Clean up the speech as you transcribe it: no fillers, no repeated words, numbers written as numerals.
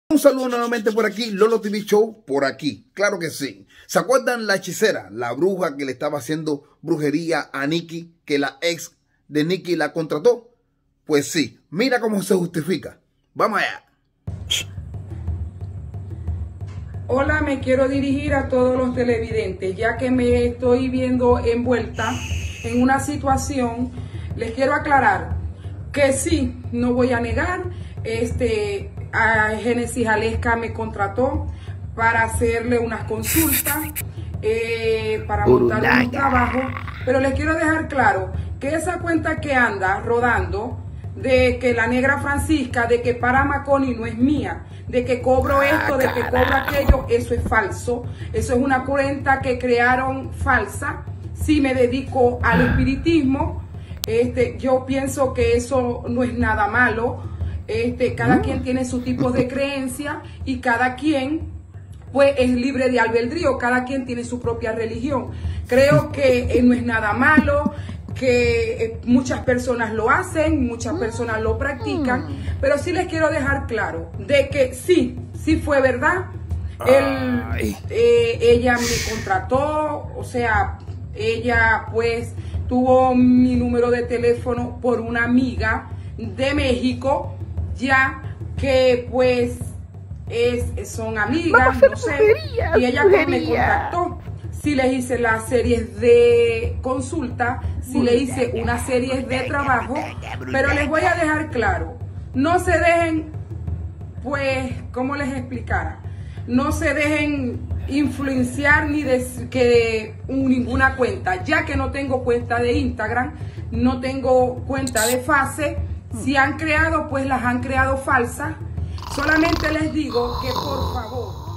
Un saludo nuevamente por aquí, Lolo TV Show, por aquí, claro que sí. ¿Se acuerdan la hechicera, la bruja que le estaba haciendo brujería a Nicky, que la ex de Nicky la contrató? Pues sí, mira cómo se justifica. Vamos allá. Hola, me quiero dirigir a todos los televidentes, ya que me estoy viendo envuelta en una situación. Les quiero aclarar que sí, no voy a negar, a Génesis Jalesca me contrató para hacerle unas consultas, para montar un trabajo, pero les quiero dejar claro que esa cuenta que anda rodando de que la negra Francisca, de que para Maconi no es mía, de que cobro esto, de que cobro aquello, eso es falso. Eso es una cuenta que crearon falsa. Si me dedico al espiritismo, yo pienso que eso no es nada malo. Cada quien tiene su tipo de creencia y cada quien pues es libre de albedrío, cada quien tiene su propia religión. Creo que no es nada malo, que muchas personas lo hacen, muchas personas lo practican, pero sí les quiero dejar claro de que sí fue verdad. Ella me contrató, o sea, ella pues tuvo mi número de teléfono por una amiga de México, ya que pues son amigas, no sé, y ella pues me contactó. Si le hice las series de consulta, si le hice unas series de trabajo, pero les voy a dejar claro, no se dejen, pues, ¿cómo les explicara? No se dejen influenciar ni de ninguna cuenta, ya que no tengo cuenta de Instagram, no tengo cuenta de Face. Si han creado, pues las han creado falsas. Solamente les digo que por favor